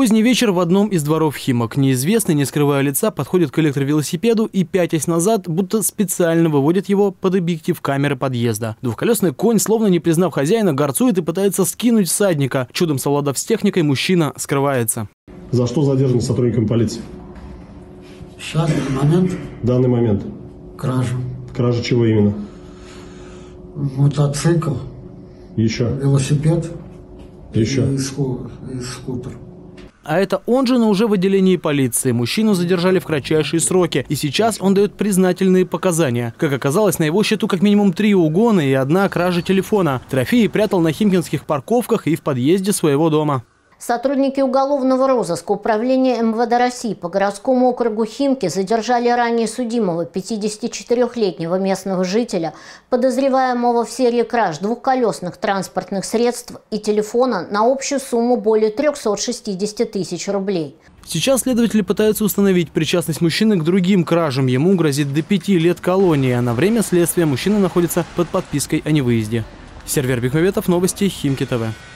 Поздний вечер в одном из дворов Химок. Неизвестный, не скрывая лица, подходит к электровелосипеду и, пятясь назад, будто специально выводит его под объектив камеры подъезда. Двухколесный конь, словно не признав хозяина, горцует и пытается скинуть всадника. Чудом совладав с техникой, мужчина скрывается. За что задержан сотрудником полиции? Сейчас, момент. Данный момент. Кража. Кража чего именно? Мотоцикл. Еще. Велосипед. Еще. И скутер. А это он же, но уже в отделении полиции. Мужчину задержали в кратчайшие сроки. И сейчас он дает признательные показания. Как оказалось, на его счету как минимум 3 угона и 1 кража телефона. Трофеи прятал на химкинских парковках и в подъезде своего дома. Сотрудники уголовного розыска Управления МВД России по городскому округу Химки задержали ранее судимого 54-летнего местного жителя, подозреваемого в серии краж двухколесных транспортных средств и телефона на общую сумму более 360 тысяч рублей. Сейчас следователи пытаются установить причастность мужчины к другим кражам. Ему грозит до 5 лет колонии, а на время следствия мужчина находится под подпиской о невыезде. Сервер Бекмаветов, новости Химки ТВ.